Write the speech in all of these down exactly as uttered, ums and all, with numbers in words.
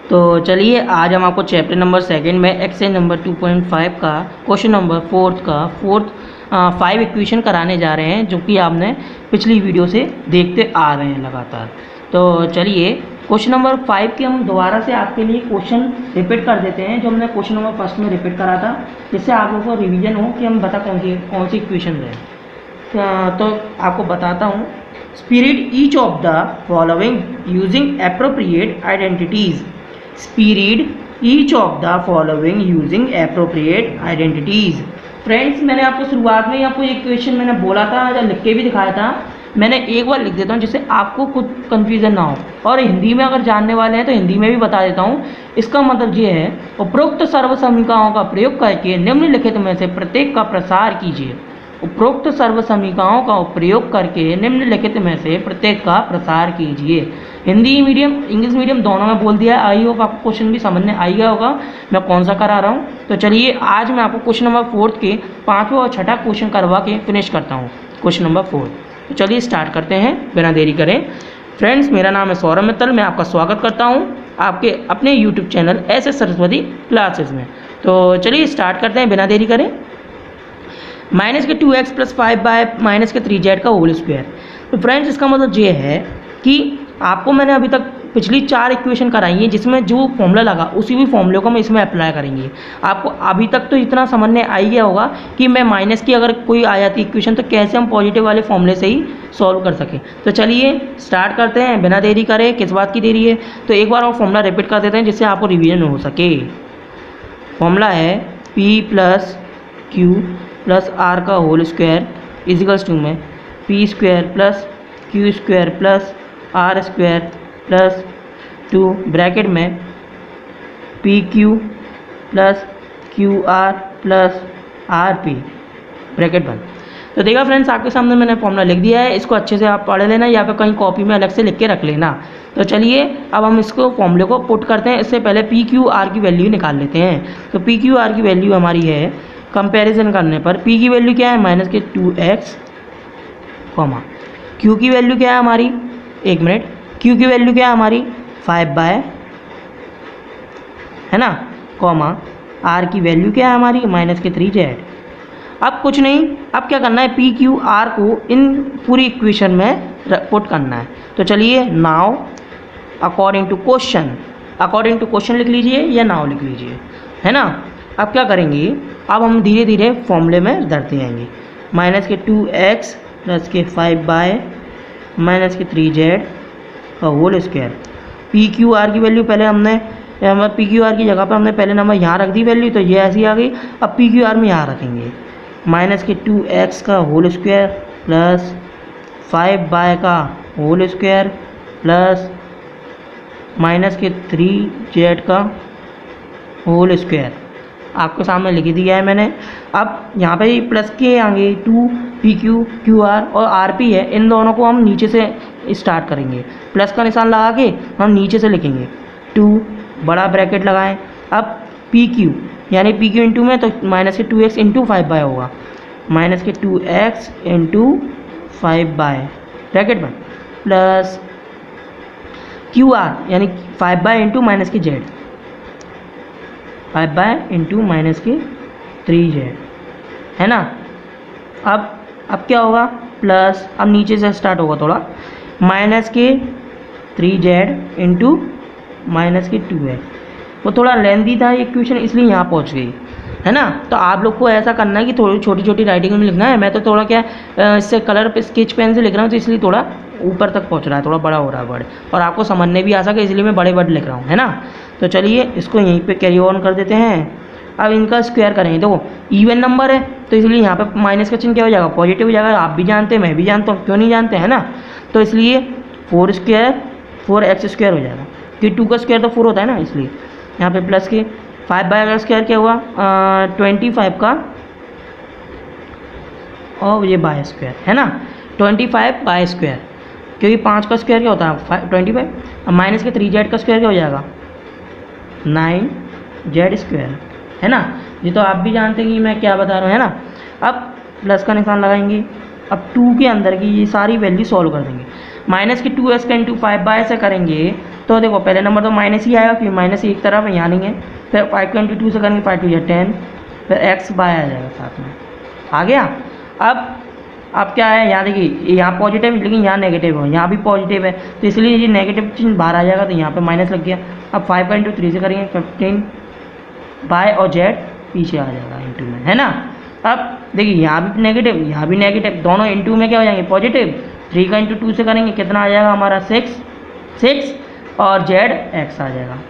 तो चलिए आज हम आपको चैप्टर नंबर सेकंड में exercise number two point five का क्वेश्चन नंबर फोर्थ का फोर्थ फाइव इक्वेशन कराने जा रहे हैं, जो कि आपने पिछली वीडियो से देखते आ रहे हैं लगातार। तो चलिए क्वेश्चन नंबर फाइव के हम दोबारा से आपके लिए क्वेश्चन रिपीट कर देते हैं, जो हमने क्वेश्चन नंबर फर्स्ट में रिपीट करा था, जिससे आप लोगों को रिवीजन हो कि हम बता कौन सी कौन सी इक्वेशन है। तो आपको बताता हूँ। Spirit each of the following using appropriate identities. Spirit each of the following using appropriate identities. Friends, मैंने आपको शुरुआत में ही आपको एक क्वेश्चन मैंने बोला था, या लिख के भी दिखाया था। मैंने एक बार लिख देता हूँ जिससे आपको खुद कन्फ्यूज़न ना हो, और हिंदी में अगर जानने वाले हैं तो हिंदी में भी बता देता हूँ। इसका मतलब ये है, उपरोक्त सर्व समीकरणों का प्रयोग करके निम्नलिखित में से प्रत्येक का प्रसार कीजिए। उपरोक्त सर्व समीकरणों का प्रयोग करके निम्नलिखित में से प्रत्येक का प्रसार कीजिए। हिंदी मीडियम इंग्लिश मीडियम दोनों में बोल दिया है। आई होप आपको क्वेश्चन भी समझ में आ गया होगा मैं कौन सा करा रहा हूँ। तो चलिए आज मैं आपको क्वेश्चन नंबर फोर्थ के पाँचवा और छठा क्वेश्चन करवा के फिनिश करता हूँ, क्वेश्चन नंबर फोर्थ। तो चलिए स्टार्ट करते हैं बिना देरी करें। फ्रेंड्स, मेरा नाम है सौरभ मित्तल। मैं आपका स्वागत करता हूँ आपके अपने YouTube channel S S Saraswati classes में। तो चलिए स्टार्ट करते हैं बिना देरी करें। माइनस के two x plus five y minus के थ्री जेड का होल स्क्वायर। तो फ्रेंड्स, इसका मतलब ये है कि आपको मैंने अभी तक पिछली चार इक्वेशन कराई हैं, जिसमें जो फॉर्मूला लगा उसी भी फॉर्मूले को हम इसमें अप्लाई करेंगे। आपको अभी तक तो इतना समझ में आ ही गया होगा कि मैं माइनस की अगर कोई आ जाती इक्वेशन तो कैसे हम पॉजिटिव वाले फॉर्मूले से ही सॉल्व कर सकें। तो चलिए स्टार्ट करते हैं बिना देरी करे। किस बात की देरी है, तो एक बार और फॉर्मूला रिपीट कर देते हैं जिससे आपको रिवीजन हो सके। फॉर्मूला है p plus q plus r का होल स्क्वायर इजिकल्स टू में p square plus q square plus r square plus two bracket में p q plus q r plus r p bracket बंद। तो देखा friends, आपके सामने मैंने फॉर्मूला लिख दिया है। इसको अच्छे से आप पढ़ लेना या फिर कहीं कॉपी में अलग से लिख के रख लेना। तो चलिए अब हम इसको फॉर्मूले को पुट करते हैं। इससे पहले पी क्यू आर की वैल्यू निकाल लेते हैं। तो पी क्यू आर की वैल्यू हमारी है, कंपैरिजन करने पर पी की वैल्यू क्या है, माइनस के टू एक्स कॉमा क्यू की वैल्यू क्या है हमारी, एक मिनट, क्यू की वैल्यू क्या है हमारी फाइव बाय है ना, कॉमा आर की वैल्यू क्या है हमारी माइनस के थ्री जेड। अब कुछ नहीं, अब क्या करना है, पी क्यू आर को इन पूरी इक्वेशन में पुट करना है। तो चलिए now according to question, according to question लिख लीजिए या नाउ लिख लीजिए, है ना। अब क्या करेंगे, अब हम धीरे धीरे फॉर्मूले में धरते जाएंगे। माइनस के टू एक्स प्लस के फाइव बाय माइनस के थ्री जेड का whole square. P q r की वैल्यू पहले हमने हमारे पी क्यू आर की जगह पर हमने पहले नंबर यहाँ रख दी वैल्यू, तो ये ऐसी आ गई। अब पी क्यू आर में यहाँ रखेंगे माइनस के टू एक्स का whole square plus five y का होल स्क्वायर प्लस माइनस के थ्री जेड का होल स्क्वायर। आपके सामने लिख दिया है मैंने। अब यहाँ पे प्लस के आगे two p q q r और आर पी है, इन दोनों को हम नीचे से स्टार्ट करेंगे। प्लस का निशान लगा के हम नीचे से लिखेंगे टू, बड़ा ब्रैकेट लगाएं। अब पी क्यू यानी पी क्यू इंटू में तो माइनस के two x into five y होगा, माइनस के two x into five y bracket में प्लस क्यू आर यानी फाइव बाय इंटू माइनस के z, five y into minus के थ्री जेड, है ना। अब अब क्या होगा, प्लस अब नीचे से स्टार्ट होगा थोड़ा, माइनस के थ्री जेड इंटू माइनस के टू एक्स। वो थोड़ा लेंदी था ये इक्वेशन, इसलिए यहाँ पहुँच गई, है ना। तो आप लोग को ऐसा करना है कि थोड़ी छोटी छोटी राइटिंग में लिखना है। मैं तो थोड़ा क्या इससे कलर पे स्केच पेन से लिख रहा हूँ, तो इसलिए थोड़ा ऊपर तक पहुँच रहा है, थोड़ा बड़ा हो रहा है वर्ड, और आपको समझने भी आ सके इसलिए मैं बड़े वर्ड लिख रहा हूँ, है ना। तो चलिए इसको यहीं पे कैरी ऑन कर देते हैं। अब इनका स्क्वायर करेंगे, देखो इवन नंबर है तो इसलिए यहाँ पे माइनस का चिन्ह क्या हो जाएगा, पॉजिटिव हो जाएगा। आप भी जानते हैं, मैं भी जानता हूँ, क्यों नहीं जानते, है ना। तो इसलिए four square four x square हो जाएगा, कि टू का स्क्वायर तो फोर होता है ना, इसलिए यहाँ पे प्लस के फाइव बाय का स्क्वायर क्या हुआ ट्वेंटी फाइव का, और ये बाय स्क्वायर, है ना, ट्वेंटी फाइव बाय स्क्वायर, क्योंकि पाँच का स्क्वायर क्या होता है ट्वेंटी फाइव। अब माइनस के थ्री जेड का स्क्वायर क्या हो जाएगा नाइन जेड स्क्वायर, है ना। ये तो आप भी जानते हैं कि मैं क्या बता रहा हूँ, है ना। अब प्लस का निशान लगाएंगे। अब टू के अंदर की ये सारी वैल्यू सॉल्व कर देंगे। माइनस के टू एक्स का इंटू फाइव बाय से करेंगे तो देखो पहले नंबर तो माइनस ही आएगा क्योंकि माइनस एक तरफ है, यहाँ नहीं है। फिर फाइव ट्वेंटी टू से करेंगे फाइव टू या टेन, फिर एक्स बाय आ जाएगा साथ में, आ गया। अब अब क्या है, यहाँ देखिए यहाँ पॉजिटिव लेकिन यहाँ नेगेटिव है, यहाँ भी पॉजिटिव है तो इसलिए ये नेगेटिव चिन्ह बाहर आ जाएगा, तो यहाँ पे माइनस लग गया। अब फाइव का इंटू थ्री से करेंगे फिफ्टीन बाय और जेड पीछे आ जाएगा इंटू में, है ना। अब देखिए यहाँ भी नेगेटिव यहाँ भी नेगेटिव, दोनों इंटू में क्या हो जाएंगे पॉजिटिव। थ्री का इंटू टू से करेंगे कितना आ जाएगा हमारा सिक्स सिक्स और जेड एक्स आ जाएगा,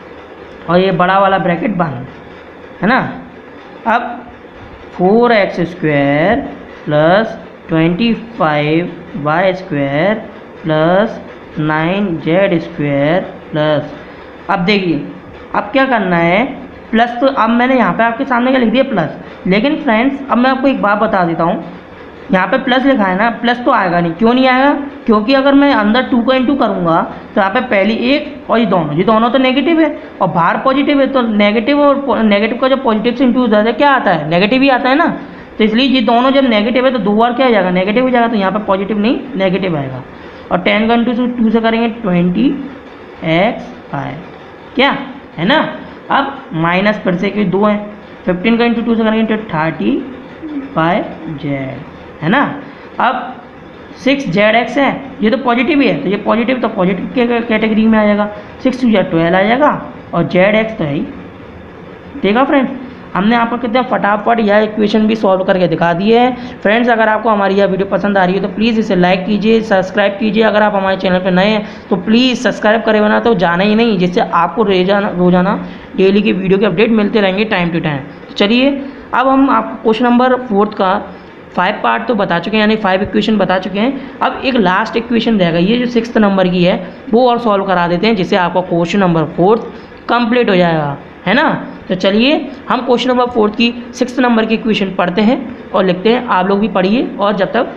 और ये बड़ा वाला ब्रैकेट बंद, है ना। अब four x square plus twenty five y square plus nine z square plus, अब देखिए अब क्या करना है प्लस, तो अब मैंने यहाँ पे आपके सामने क्या लिख दिया प्लस, लेकिन फ्रेंड्स अब मैं आपको एक बात बता देता हूँ, यहाँ पे प्लस लिखा है ना, प्लस तो आएगा नहीं। क्यों नहीं आएगा, क्योंकि अगर मैं अंदर टू का इंटू करूँगा तो यहाँ पे पहली एक और ये दोनों ये दोनों तो नेगेटिव है और बाहर पॉजिटिव है, तो नेगेटिव और नेगेटिव का जब पॉजिटिव से इंटू हो जाता है क्या आता है, नेगेटिव ही आता है ना। तो इसलिए ये दोनों जब नेगेटिव है तो दो बार क्या हो जाएगा नेगेटिव हो जाएगा, तो यहाँ पर पॉजिटिव नहीं नेगेटिव आएगा। और टेन का इंटू टू से करेंगे ट्वेंटी एक्स आए क्या, है ना। अब माइनस फिर से क्योंकि दो हैं, फिफ्टीन का इंटू टू से करेंगे तो थर्टी बाय जेड, है ना। अब सिक्स जेड एक्स है, ये तो पॉजिटिव ही है, तो ये पॉजिटिव तो पॉजिटिव के कैटेगरी में आ जाएगा, सिक्स टू जेड ट्वेल्व आ जाएगा और जेड एक्स तो है ही। देखा फ्रेंड्स, हमने आपको कितने फटाफट यह इक्वेशन भी सॉल्व करके दिखा दिए हैं। फ्रेंड्स अगर आपको हमारी यह वीडियो पसंद आ रही है तो प्लीज़ इसे लाइक कीजिए, सब्सक्राइब कीजिए। अगर आप हमारे चैनल पर नए हैं तो प्लीज़ सब्सक्राइब करे बना तो जाना ही नहीं, जिससे आपको रोजाना रोजाना डेली की वीडियो के अपडेट मिलते रहेंगे टाइम टू टाइम। तो चलिए अब हम आपको क्वेश्चन नंबर फोर्थ का फाइव पार्ट तो बता चुके हैं, यानी फाइव इक्वेशन बता चुके हैं। अब एक लास्ट इक्वेशन रहेगा, ये जो सिक्स नंबर की है वो और सॉल्व करा देते हैं, जिससे आपका क्वेश्चन नंबर फोर्थ कंप्लीट हो जाएगा, है ना। तो चलिए हम क्वेश्चन नंबर फोर्थ की सिक्स नंबर की इक्वेशन पढ़ते हैं और लिखते हैं। आप लोग भी पढ़िए और जब तक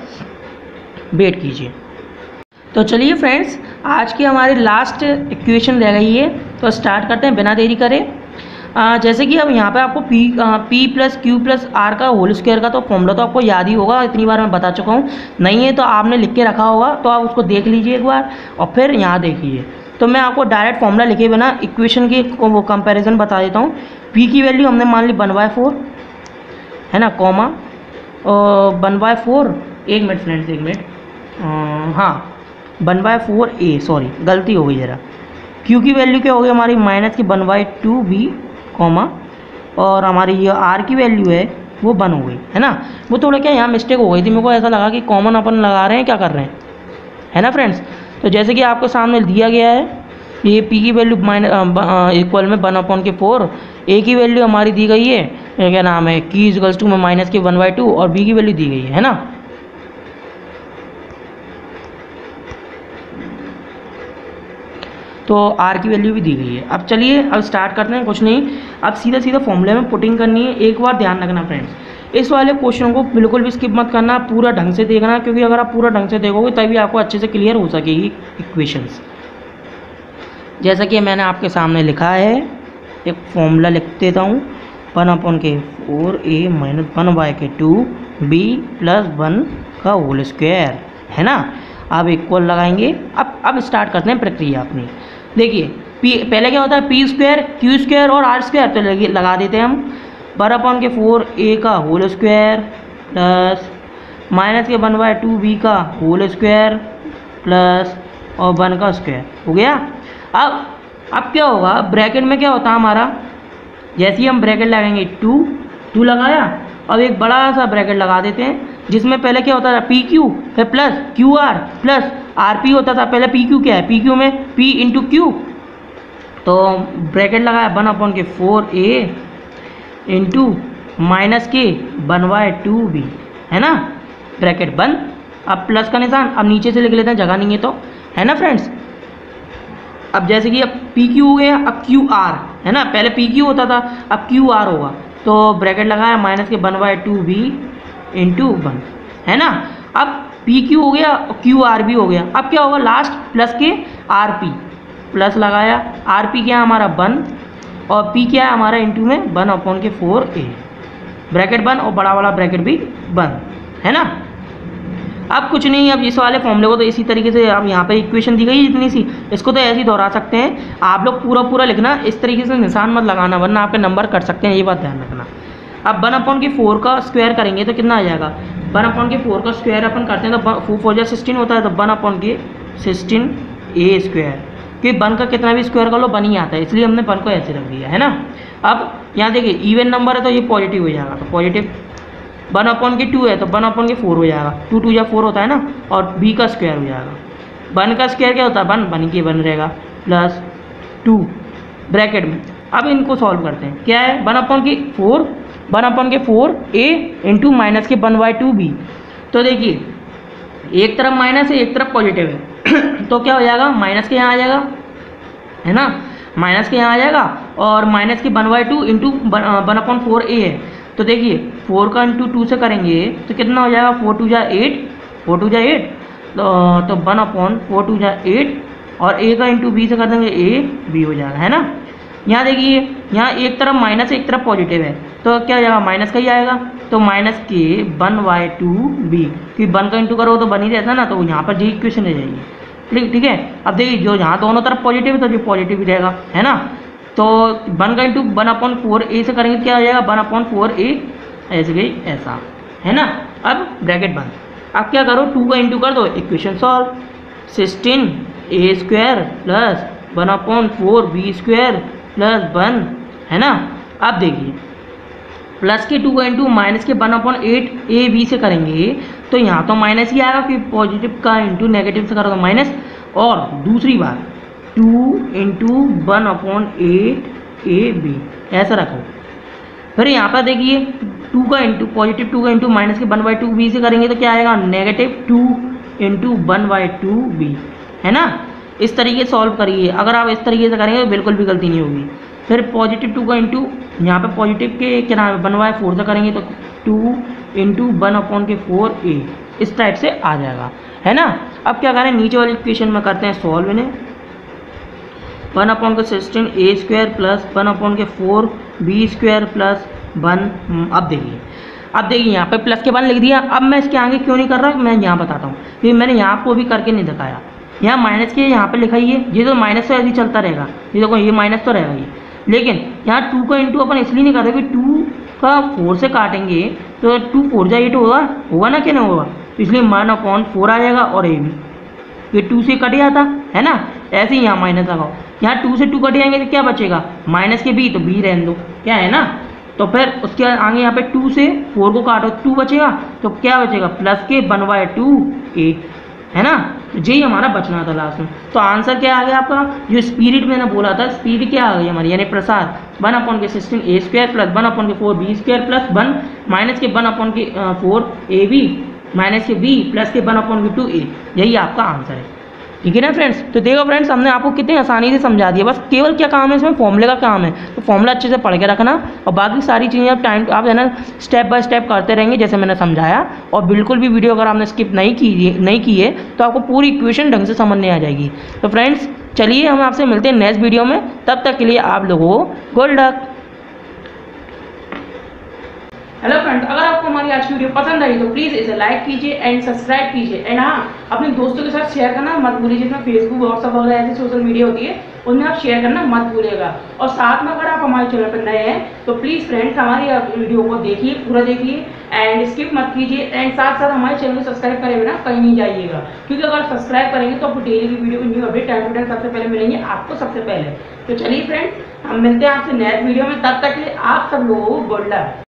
वेट कीजिए। तो चलिए फ्रेंड्स आज की हमारी लास्ट इक्वेशन रह गई है, तो स्टार्ट करते हैं बिना देरी करे। आ, जैसे कि अब यहाँ पे आपको p p plus q plus r का होल स्क्वायर का तो फॉर्मूला तो आपको याद ही होगा, इतनी बार मैं बता चुका हूँ। नहीं है तो आपने लिख के रखा होगा, तो आप उसको देख लीजिए एक बार और फिर यहाँ देखिए। तो मैं आपको डायरेक्ट फॉर्मूला लिखे बिना इक्वेशन की वो कंपैरिजन बता देता हूँ। पी की वैल्यू हमने मान ली वन बाय फोर, है ना, कॉमा वन बाय फोर, एक मिनट फ्रेंड्स एक मिनट, हाँ one by four a, sorry गलती हो गई ज़रा। क्यू की वैल्यू क्या होगी हमारी माइनस की one by two b, comma और हमारी ये आर की वैल्यू है वो वन हो गई, है ना। वो थोड़ा क्या यहाँ मिस्टेक हो गई थी, मेरे को ऐसा लगा कि कॉमन अपन लगा रहे हैं, क्या कर रहे हैं, है ना फ्रेंड्स। तो जैसे कि आपके सामने दिया गया है ये पी की वैल्यू माइनस इक्वल में वन अपॉन के फोर, ए की वैल्यू हमारी दी गई है क्या नाम है की इक्वल्स टू में माइनस के वन बाई टू और बी की वैल्यू दी गई है, है ना। तो आर की वैल्यू भी दी गई है। अब चलिए अब स्टार्ट करते हैं, कुछ नहीं अब सीधा सीधा फॉर्मूले में पुटिंग करनी है। एक बार ध्यान रखना फ्रेंड्स, इस वाले क्वेश्चन को बिल्कुल भी स्किप मत करना, पूरा ढंग से देखना, क्योंकि अगर आप पूरा ढंग से देखोगे तभी आपको अच्छे से क्लियर हो सकेगी इक्वेशंस। जैसा कि मैंने आपके सामने लिखा है, एक फॉर्मूला लिख देता हूँ, वन अपॉन के four a minus one by के टू बी प्लस वन का होल स्क्वायर, है ना। अब इक्वल लगाएंगे। अब अब स्टार्ट करते हैं प्रक्रिया अपनी। देखिए पी पहले क्या होता है पी स्क्वायर क्यू स्क्वायर और आर स्क्वायर, तो लगे लगा देते हैं हम वन अपॉन के फोर ए का होल स्क्वायर प्लस माइनस के वन बाय टू बी का होल स्क्वायर प्लस और वन का स्क्वायर हो गया। अब अब क्या होगा ब्रैकेट में क्या होता है हमारा, जैसे ही हम ब्रैकेट लगाएंगे टू टू लगाया, अब एक बड़ा सा ब्रैकेट लगा देते हैं जिसमें पहले क्या होता था पी क्यू, फिर plus q r plus r p होता था। पहले पी क्यू क्या है, पी क्यू में पी इंटू क्यू, तो ब्रैकेट लगाया वन अपॉन के फोर ए इंटू माइनस के वन बाय टू बी, है ना, ब्रैकेट बंद। अब प्लस का निशान अब नीचे से लिख लेते हैं, जगह नहीं है तो, है ना फ्रेंड्स। अब जैसे कि अब पी क्यू हो गया, अब क्यू आर, है ना, पहले पी क्यू होता था अब क्यू आर होगा, तो ब्रैकेट लगाया माइनस के one by two b into one, है ना। अब पी क्यू हो गया क्यू आर भी हो गया। अब क्या होगा लास्ट प्लस के आर पी, प्लस लगाया, आर पी क्या है हमारा वन और पी क्या है हमारा इंटू में वन अपॉन के फोर ए, ब्रैकेट बंद और बड़ा वाला ब्रैकेट भी बंद, है ना। अब कुछ नहीं, अब इस वाले फॉर्मूले को तो इसी तरीके से, अब यहाँ पे इक्वेशन दी गई इतनी सी, इसको तो ऐसे ही दोहरा सकते हैं। आप लोग पूरा पूरा लिखना, इस तरीके से निशान मत लगाना वरना आपके नंबर कट सकते हैं, ये बात ध्यान रखना। अब वन अपॉन के फोर का स्क्वायर करेंगे तो कितना आ जाएगा, वन अपॉन के फोर का स्क्वायर अपन करते हैं तो फोर फोर जा सिक्सटीन होता है, तो वन अपॉन के सिक्सटीन ए स्क्वायर, क्योंकि वन का कितना भी स्क्वायर कर लो वन ही आता है, इसलिए हमने वन को ऐसे रख दिया है ना। अब यहाँ देखिए इवन नंबर है तो ये पॉजिटिव हो जाएगा, तो पॉजिटिव वन अपॉन के टू है तो वन अपॉन के फोर हो जाएगा, टू टू या फोर होता है ना, और बी का स्क्वायर हो जाएगा। वन का स्क्वायर क्या होता है, वन वन के वन रहेगा प्लस टू ब्रैकेट में। अब इनको सॉल्व करते हैं, क्या है वन अपॉन के फोर, वन अपॉन के फोर ए इंटू माइनस के वन बाई टू बी। तो देखिए एक तरफ माइनस है एक तरफ पॉजिटिव है तो क्या हो जाएगा, माइनस के यहाँ आ जाएगा है ना, माइनस के यहाँ आ जाएगा, और माइनस के one by two into one upon four A है, तो देखिए फोर का इंटू टू से करेंगे तो कितना हो जाएगा, फोर टू जा एट, फोर टू जा एट, तो वन अपॉन फोर टू जा एट, और ए का इंटू बी से कर देंगे ए बी हो जाएगा है ना। यहाँ देखिए यहाँ एक तरफ माइनस एक तरफ पॉजिटिव है तो क्या हो जाएगा, माइनस का ही आएगा, तो माइनस के वन बाई टू बी, क्योंकि वन का इंटू करो तो वन ही रहता है ना, तो यहाँ पर जी इक्वेशन रह जाएगी। ठीक ठीक है, अब देखिए जो यहाँ दोनों तरफ पॉजिटिव है तो जो पॉजिटिव ही रहेगा है ना, तो वन का into one upon four A से करेंगे क्या हो जाएगा, वन अपॉन फोर ए ऐसे गई ऐसा है ना। अब ब्रैकेट बंद, अब क्या करो टू का इंटू कर दो, equation solve, sixteen A square plus one upon four B square plus one है ना। अब देखिए प्लस के टू का इंटू माइनस के one upon eight A B से करेंगे तो यहाँ तो माइनस ही आएगा, कि पॉजिटिव का इंटू नेगेटिव से करो तो माइनस, और दूसरी बात two into one upon eight A B ऐसा रखो। फिर यहाँ पर देखिए टू का इंटू पॉजिटिव टू का इंटू माइनस के वन बाई टू बी से करेंगे तो क्या आएगा, negative two into one by two B है ना। इस तरीके से सॉल्व करिए, अगर आप इस तरीके से करेंगे तो बिल्कुल भी गलती नहीं होगी। फिर पॉजिटिव टू का इंटू यहाँ पे पॉजिटिव के क्या नाम है वन बाई फोर से करेंगे तो टू इंटू वन अपॉन के फोर ए, इस टाइप से आ जाएगा है ना। अब क्या करें, नीचे वाली इक्वेशन में करते हैं सॉल्व इन्हें, वन अपॉन के sixteen A square plus one upon के four B square plus one. अब देखिए अब देखिए यहाँ पे प्लस के वन लिख दिया। अब मैं इसके आगे क्यों नहीं कर रहा, मैं यहाँ बताता हूँ, क्योंकि मैंने यहाँ को भी करके नहीं दिखाया। यहाँ माइनस के यहाँ पे लिखा ही है, ये तो माइनस तो ऐसे ही चलता रहेगा, ये देखो ये माइनस तो रहेगा ये, लेकिन यहाँ टू का इंटू अपन इसलिए नहीं करते कि टू का फोर से काटेंगे तो टू फोर जा एट होगा होगा ना, क्या नहीं होगा, तो इसलिए वन अपॉन फोर आ जाएगा और ए भी, ये टू से कट जाता है ना। ऐसे ही यहाँ माइनस लगाओ, यहाँ टू से टू कट जाएंगे तो क्या बचेगा, माइनस के बी, तो बी रहने दो क्या है ना। तो फिर उसके आगे यहाँ पे टू से फोर को काटो टू बचेगा, तो क्या बचेगा प्लस के वन बाई टू एट है ना। तो यही हमारा बचना था लास्ट में। तो आंसर क्या आ गया आपका, जो स्पीड मैंने बोला था स्पीड क्या आ गई हमारी, यानी प्रसाद वन अपॉन के sixteen A square plus one upon के four B square plus one minus के वन अपॉन के फोर ए बी माइनस के बी प्लस के वन अपॉन के टू ए, यही आपका आंसर है। ठीक है ना फ्रेंड्स। तो देखो फ्रेंड्स हमने आपको कितनी आसानी से समझा दिया, बस केवल क्या काम है इसमें, फॉर्मूले का काम है। तो फॉर्मूला अच्छे से पढ़ के रखना और बाकी सारी चीज़ें आप टाइम आप है ना स्टेप बाय स्टेप करते रहेंगे जैसे मैंने समझाया। और बिल्कुल भी वीडियो अगर आपने स्किप नहीं की नहीं की है तो आपको पूरी इक्वेशन ढंग से समझने आ जाएगी। तो फ्रेंड्स चलिए हम आपसे मिलते हैं नेक्स्ट वीडियो में, तब तक के लिए आप लोगों को गुड लक। हेलो फ्रेंड, अगर आपको हमारी आज की वीडियो पसंद आई तो प्लीज़ इसे लाइक कीजिए एंड सब्सक्राइब कीजिए एंड हाँ अपने दोस्तों के साथ शेयर करना मत भूलिए। जिसमें फेसबुक व्हाट्सअप वगैरह ऐसी सोशल मीडिया होती है उनमें आप शेयर करना मत भूलिएगा। और साथ में अगर आप हमारे चैनल पर नए हैं तो प्लीज़ फ्रेंड्स हमारी वीडियो को देखिए, पूरा देखिए एंड स्किप मत कीजिए एंड साथ साथ हमारे चैनल को सब्सक्राइब करे बिना कहीं नहीं जाइएगा, क्योंकि अगर सब्सक्राइब करेंगे तो आपको डेली की वीडियो की new update time to time सबसे पहले मिलेंगे आपको सबसे पहले। तो चलिए फ्रेंड्स हम मिलते हैं आपसे नेक्स्ट वीडियो में, तब तक के लिए आप सब लोगों को गुड लक।